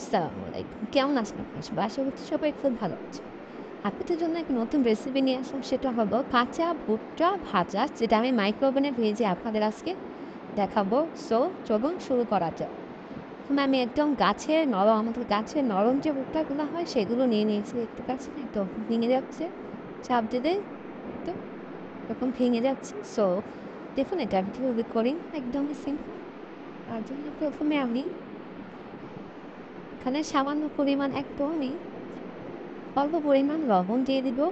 আসসালামু আলাইকুম। কেমন আছেন আপনার সবাই? আশা করছি সবাই খুব ভালো আছে। আপনাদের জন্য একটা নতুন রেসিপি নিয়ে আসলাম, সেটা হলো কাঁচা ভুট্টা ভাজা, যেটা আমি মাইক্রো ওভেনে ভেজে আপনাদের আজকে দেখাবো। সো চলুন শুরু করা যাক। প্রথমে আমি একদম আমাদের গাছের নরম যে ভুট্টাগুলো হয় সেগুলো নিয়ে নিয়েছি। দেখতে পাচ্ছেন একদম ভেঙে যাচ্ছে, চাপ দিলে একদম এরকম ভেঙে যাচ্ছে। সো দেখুন এটা আমি কীভাবে করি, একদমই সিম্পল। তার জন্য প্রথমে আমি এখানে সামান্য পরিমাণ একদমই অল্প পরিমাণ লবণ দিয়ে দিব।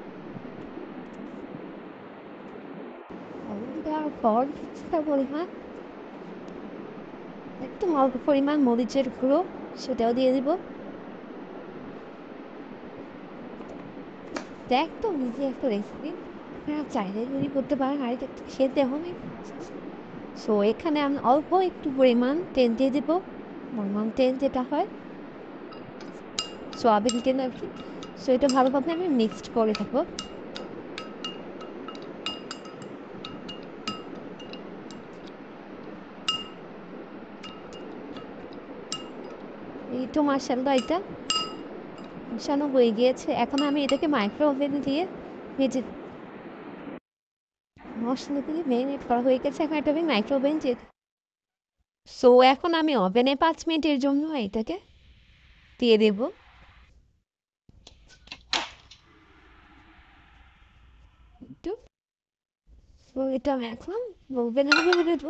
লবণ দেওয়ার পর কিছুটা পরিমাণ, একদম অল্প পরিমাণ মরিচের গুঁড়ো, সেটাও দিয়ে দিব। এটা একদম ইজি একটা রেসিপি, আপনারা চাইলে তৈরি করতে পারেন, আর এটা খেতে হবে। সো এখানে আমি অল্প একটু পরিমাণ তেল দিয়ে দিব, নর্মাল তেল যেটা হয়, সোয়াবিন তেল আর কি। সো এটা ভালোভাবে আমি মিক্সড করে থাকবো। এই তো মাশাআল্লাহ, এটা মিশানো হয়ে গিয়েছে। এখন আমি এটাকে মাইক্রো ওভেনে দিয়ে ভেজে, মশলা দিয়ে মেরিনেট করা হয়ে গেছে। এখন এটা আমি মাইক্রো ওভেন যে, সো এখন আমি ওভেনে 5 মিনিটের জন্য এটাকে দিয়ে দেব। একটু, তো এটা আমি এখন ওভেনে দিয়ে দেবো।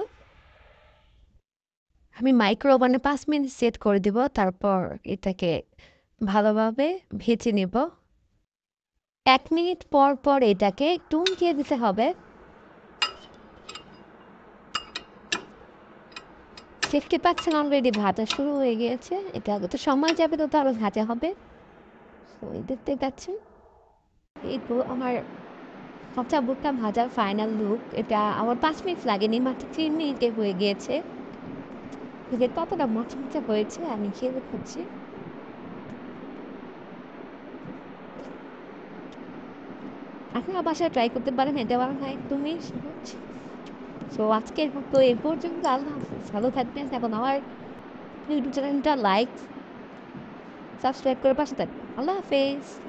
আমি মাইক্রো ওভেনে 5 মিনিট সেট করে দেব, তারপর এটাকে ভালোভাবে ভেজে নেব। 1 মিনিট পর পর এটাকে একটু উল্টিয়ে দিতে হবে। দেখতে পাচ্ছেন অলরেডি ভাজা শুরু হয়ে গিয়েছে। এটা যত সময় যাবে তত আরও ভাজা হবে। তো এই দেখতে পাচ্ছেন, এই তো আমার কাঁচা বুটটা ভাজার ফাইনাল লুক। এটা আমার 5 মিনিট লাগেনি, মাত্র 3 মিনিটে হয়ে গিয়েছে। যে কতটা মচমচে হয়েছে আমি খেয়ে দেখাচ্ছি। আপনারা বাসায় ট্রাই করতে পারেন, এটা বানানো একদমই সহজ। সো আজকের মতো এই পর্যন্ত। আল্লাহ হাফিজ, ভালো থাকবেন। এখন আমার ইউটিউব চ্যানেলটা লাইক সাবস্ক্রাইব করে পাশে থাকবেন। আল্লাহ হাফেজ।